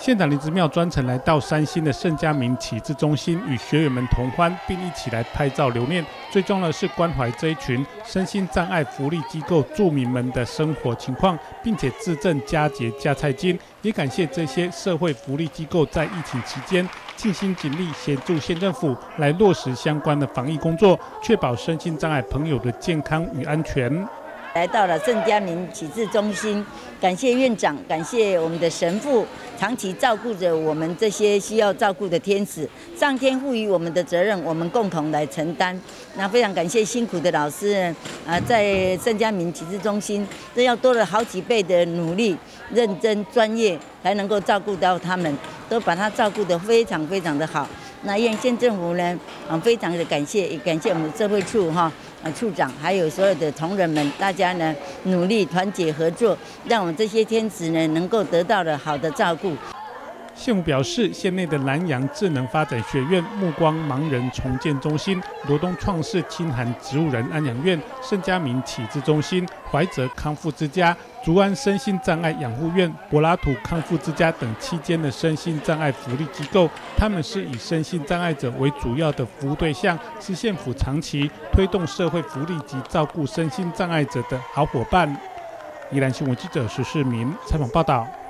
县长林之妙专程来到三星的盛佳明启智中心，与学员们同欢，并一起来拍照留念。最重要的是关怀这一群身心障碍福利机构住民们的生活情况，并且自赠佳节加菜金。也感谢这些社会福利机构在疫情期间尽心尽力协助县政府来落实相关的防疫工作，确保身心障碍朋友的健康与安全。 来到了盛佳明启智中心，感谢院长，感谢我们的神父，长期照顾着我们这些需要照顾的天使。上天赋予我们的责任，我们共同来承担。那非常感谢辛苦的老师在盛佳明启智中心，这要多了好几倍的努力、认真、专业，才能够照顾到他们，都把他照顾得非常非常的好。那县政府呢，非常的感谢，也感谢我们的社会处处长，还有所有的同仁们，大家呢努力团结合作，让我们这些天使呢能够得到了好的照顾。 县府表示，县内的南洋智能发展学院、目光盲人重建中心、罗东创世清寒植物人安养院、盛佳明启智中心、怀泽康复之家、竹安身心障碍养护院、柏拉图康复之家等7间的身心障碍福利机构，他们是以身心障碍者为主要的服务对象，是县府长期推动社会福利及照顾身心障碍者的好伙伴。宜兰新闻记者石世民采访报道。